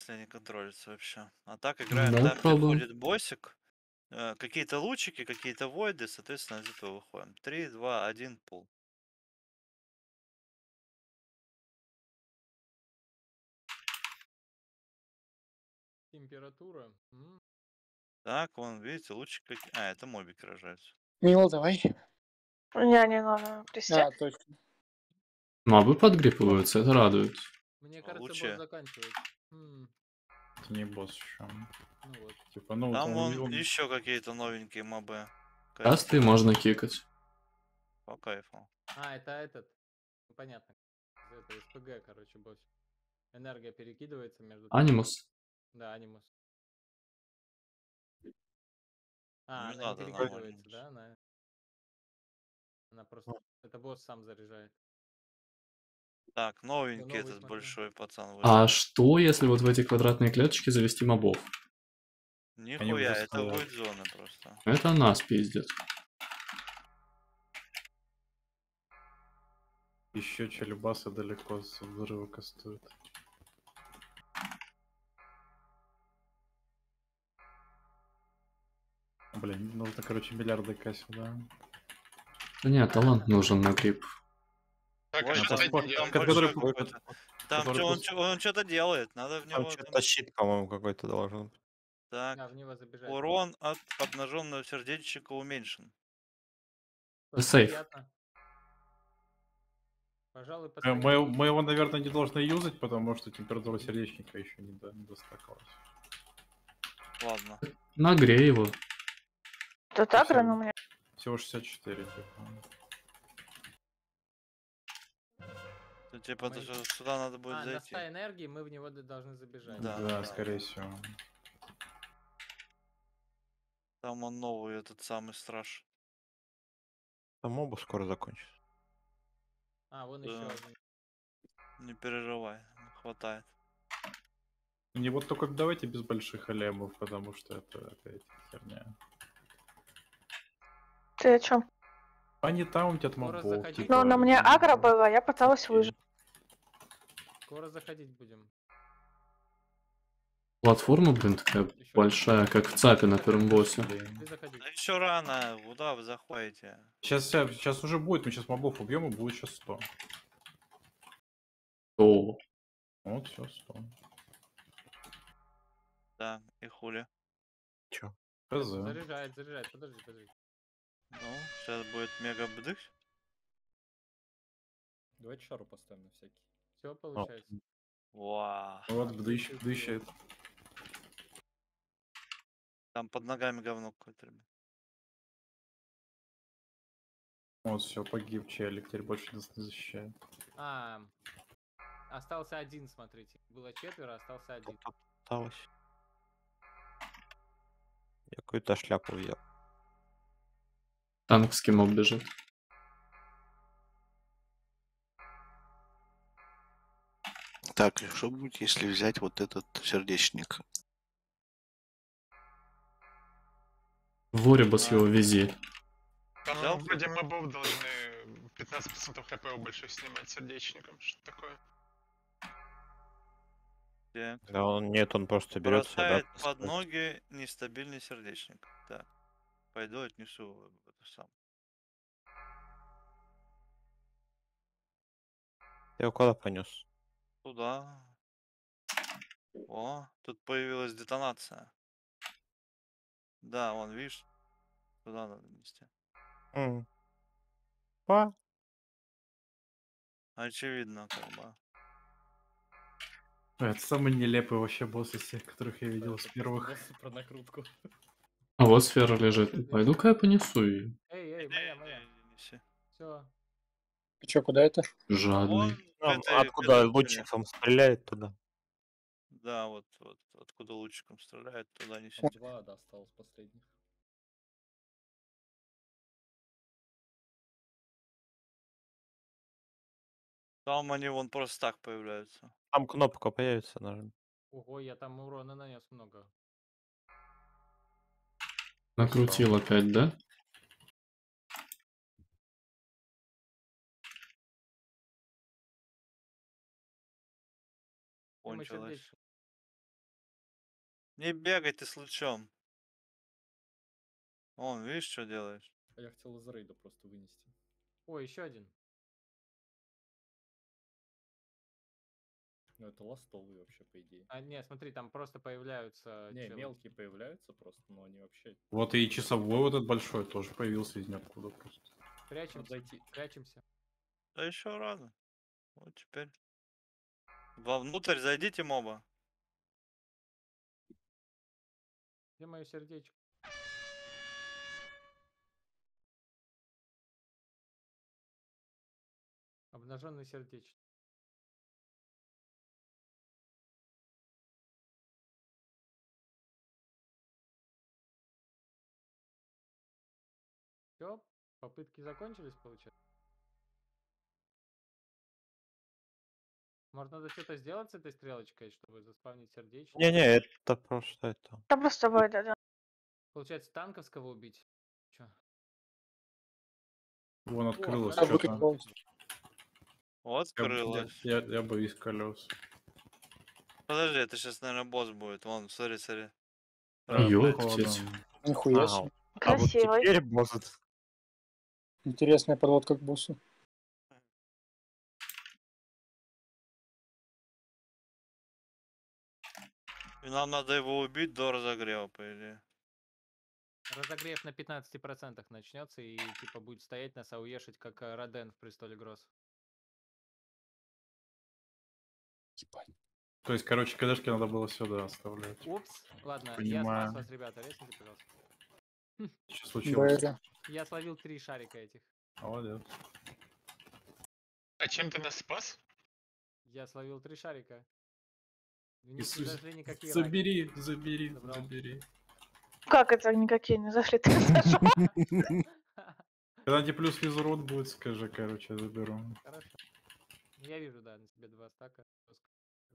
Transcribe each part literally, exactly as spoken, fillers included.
если не контролится вообще. А так играем Давай там, где попробуем. ходит боссик. э, Какие-то лучики, какие-то войды, соответственно, из этого выходим. Три, два, один, пул. Температура. М, Так, вон, видите, лучик какие. А, это мобики рожаются. Мила, давай. Не, не надо. Присядь. А, точно. Мобы подгрипываются, это радует. Мне А кажется, лучше. босс заканчивается. М, Это не босс еще. Ну вот. Типа, ну, вот Там он, вон он- еще какие-то новенькие мобы. Касты можно кикать. По кайфу. А, это этот. Ну, понятно. Это СПГ, короче, босс. Энергия перекидывается между... Анимус. Да, анимус. Не А, она не надо нам перекидывается, анимус. да? Она, она просто... Это босс сам заряжает. Так, новенький новый этот смотрю. большой пацан вышел. А что, если вот в эти квадратные клеточки завести мобов? Нихуя, уже это стоят. будет зона просто. Это нас пиздит. еще челюбасы далеко с взрыва кастует. Блин, нужно, короче, миллиарды кассил, да? Да нет, талант нужен на грипп. Так, а Ой, что там, с этим там делать? который- большой какой-то. Там который чё, он, пос- чё- он что-то делает, надо в Там него... что-то там- щит, по-моему, какой-то должен быть. Так, Да, в него забежать. урон от обнаженного сердечника уменьшен. Тоже Сейф. приятно. Пожалуй, Э, поставим. Мы, мы его, наверное, не должны юзать, потому что температура сердечника еще не, до, не достакалась. Ладно. Нагрей его. Тут агро, но у меня... Всего шестьдесят четыре. Типа. То, типа, то, Мы- что сюда надо будет А, на зайти. ста энергии мы в него д- должны забежать. Да, Да, да. скорее всего. Там он новый, этот самый страж. Там моба скоро закончится. А, вон Да. еще один. Не переживай, хватает. Не вот только давайте без больших алемов, потому что это опять херня. Ты о чем? Они таунтят Скоро мобов. заходи. типа, Ну, на мне ну, агро было, я пыталась выжить. Скоро заходить будем. Платформа, блин, такая Еще большая, как в ЦАПе на первом боссе. блин. Ты заходи. Да еще рано, куда вы заходите? Сейчас, сейчас уже будет, мы сейчас мобов убьем и будет сейчас сто. О, Вот, все, сто. Да, и хули. Чё? Хз. Заряжает, заряжает. Подожди, подожди. Ну, сейчас будет мега бдых. Давайте шару поставим на всякий. Все получается. Вау. Вот, бдыщ, бдыщает. Там под ногами говно какое-то, ребят. Вот, все, погиб челик, теперь больше нас не защищает. А, остался один, смотрите. Было четверо, остался один. Тут осталось. Я какую-то шляпу взял. танковский моб бежит. Так, и что будет, если взять вот этот сердечник? Воребас его вези. Там Взял? вроде мобов должны пятнадцать процентов хп у больших снимать сердечником. Что такое? Так. Да он нет, он просто берется. Бросает под ноги нестабильный сердечник. Так. Пойду отнесу в это сам. Я его куда понес? Туда. О, тут появилась детонация. Да, вон, видишь? Туда надо нести. М. Па. Очевидно, как бы. Это самый нелепый вообще босс из всех, которых я видел с первых. Босс про накрутку. А вот сфера лежит. Пойду-ка я понесу ее. Эй, эй, моя, моя. Неси. Все. Ты чё, куда это? Жадный. Вон в Там этой- в откуда этой лучиком стреляет туда? стороне. Да, вот, вот, откуда лучиком стреляет, туда неси. Два, да, осталось последних. Там они вон просто так появляются. Там кнопка появится, нажми. Ого, я там урона нанес много. Накрутил опять, да? И мы Кончилось. сердечко. Не бегай ты с лучом. Вон, видишь, что делаешь? А я хотел из рейда просто вынести. Ой, еще один. Ну это ластовый вообще, по идее. А, не, смотри, там просто появляются Не, челы. мелкие появляются просто, но они вообще... Вот и часовой вот этот большой тоже появился из ниоткуда просто. Надо Прячемся, дойти. прячемся. Да еще рано. Вот теперь. Вовнутрь зайдите, моба. Где мое сердечко? Обнаженный сердечко. Все, попытки закончились, получается. Может, надо что-то сделать с этой стрелочкой, чтобы заспавнить сердечко? Не-не, это просто это. Да просто войда, да. Получается, танковского убить. Че? Вон открылось А хорошо. что-то. выкатилось. Вот Я, скрылось. я, я боюсь колес. Подожди, это сейчас, наверное, босс будет. Вон, смотри, смотри. Да, Ёптить. походу. Нихуя Ага. себе. А вот Красивый. теперь может. Интересная подводка к боссу. И нам надо его убить до разогрева, по идее. Разогрев на пятнадцати процентах начнется и типа будет стоять нас ауешить, как э, Роден в Престоле Гроз. Ебать. То есть, короче, кадешки надо было сюда оставлять. Упс. Ладно, я Понимаю. спас вас, ребята. Резните, пожалуйста. Что случилось? Бэга. Я словил три шарика этих. Молодец. А чем ты нас спас? Я словил три шарика. В них не Иисус, зашли никакие раки. Забери, забери, Забрал. забери. Как это никакие не зашли? Ты зашел? Когда тебе плюс физурод будет, скажи, короче, я заберу. Хорошо. Я вижу, да, на тебе два стака. Жестко.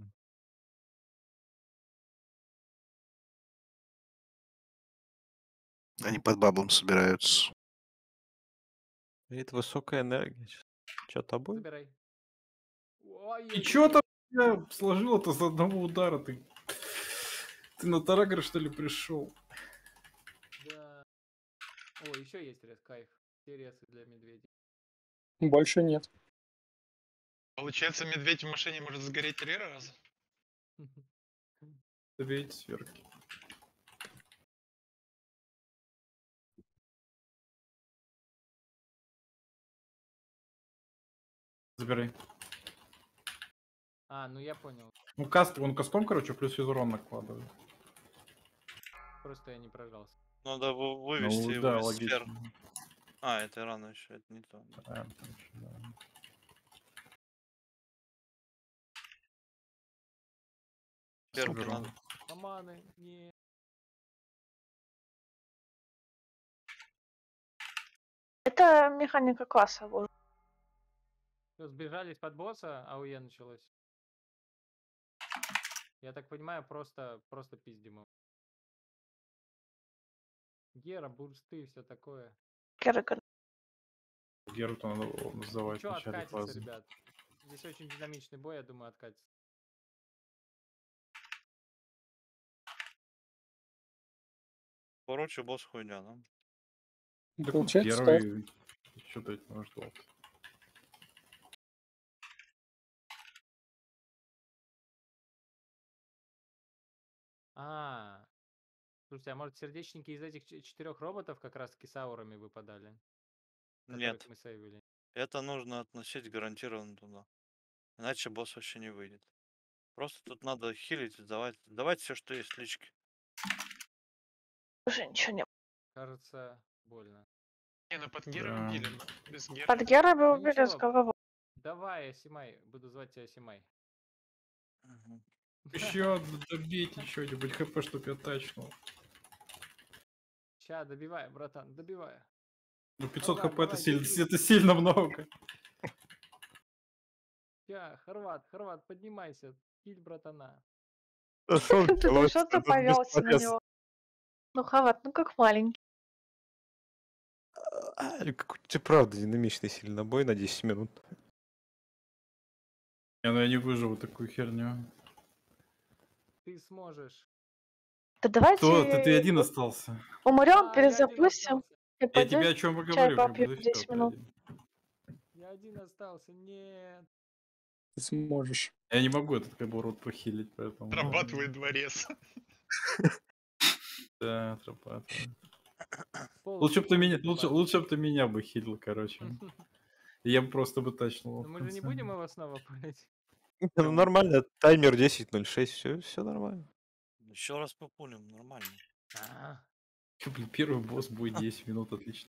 Они под баблом собираются. Это высокая энергия. Что-то будет? Забирай. Ой, И чё там я сложил это с одного удара? Ты, ты на Тарагра, что ли, пришел? Да. О, еще есть рез, кайф. Все резы для медведей. Больше нет. Получается, медведь в машине может сгореть три раза? Две сверки. Забирай. А, ну я понял. Ну, каст, он кастом, короче, плюс физурон накладывает. Просто я не прожался. Надо вы- вывести Ну, его да, из сфер. логично. А, это рано еще, это не то. Да, короче, да. Сферку Соберу. надо. Шаманы, не. Это механика класса. была. Всё, сбежались под босса, а АУЕ началось. Я так понимаю, просто, просто пиздим его. Гера, бурсты, все такое. Керриган. Геру-то надо было называть в Че начале откатится, фазы. ребят? Здесь очень динамичный бой, я думаю, откатится. Короче, босс хуйня, да? Так он Получается, старт. первый. Что-то это может быть. А, слушайте, а может сердечники из этих ч- четырех роботов как раз таки с аурами выпадали? Которых Нет. мы сейвили. Это нужно относить гарантированно туда. Иначе босс вообще не выйдет. Просто тут надо хилить, давать, давать все, что есть в личке. Уже ничего не. Кажется, больно. Не, ну под Гера Да. убили, но без Гера. Под Гера бы Ну убили с ничего. головой. Давай, Асимай, буду звать тебя Асимай. Мгм. Еще добейте что-нибудь хп, чтоб я тачнул. Ща, добивай, братан, добивай. Ну пятьсот Давай, хп это давай, сильно, держи. это сильно много. Ща, Хорват, Хорват, поднимайся, киль братана. Ты ну что ты повелся на него? Ну, Хават, ну как маленький. Ты правда динамичный сильно бой на десять минут. Я, ну, я не выживу такую херню. Ты сможешь. Да давайте Кто? Ты, ты один остался. умрем, А, я один перезапустим. остался. И Я пойдем тебе о чем и чай говорю, как попью бы, да десять всё, минут. ты один. Я один остался. Нет. Ты сможешь. Я не могу этот как бы рот похилить, поэтому... Отрабатывает дворец. Да, отрабатывает. Пол Лучше бы ты меня, секунды лучше, хватит. лучше бы ты меня бы хилил, короче. Я бы просто бы тачнул. Но мы же не будем его снова пулить. Ну, нормально, таймер десять ноль шесть, все, все нормально. Еще раз популим, нормально. А, Блин, первый босс будет десять минут, отлично.